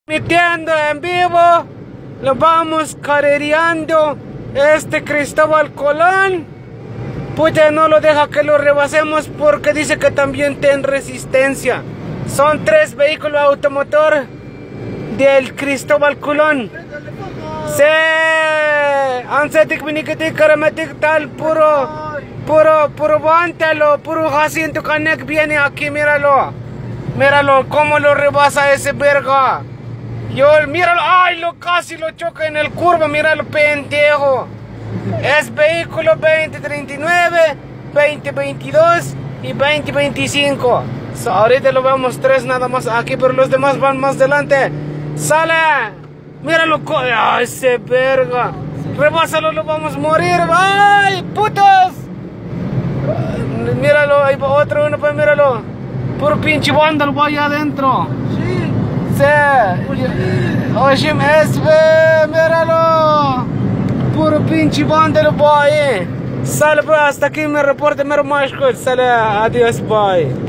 Metiendo en vivo, lo vamos carrereando Cristóbal Colón. Puta, no lo deja que lo rebasemos porque dice que también tiene resistencia. Son 3 vehículos automotor del Cristóbal Colón. Sí, ansetik miniketik karamatik tal puro vántalo, puro Jacinto Canek viene aquí, míralo. Míralo cómo lo rebasa ese verga. Míralo, ay, casi lo choca en el curva, míralo, pendejo. Es vehículo 2039, 2022 y 2025. Ahorita lo vemos 3 nada más aquí, pero los demás van más adelante. ¡Sale! Míralo, ay, ese verga. Rebásalo, lo vamos a morir. ¡Ay, putos! Míralo, hay otro uno, pues míralo. Puro pinche vándalo allá adentro. Sí. Oye, míralo. Puro pinche vándalo, boy. Sale, pues, hasta aquí mi reporte, mero mágico. Sale, adiós, bye.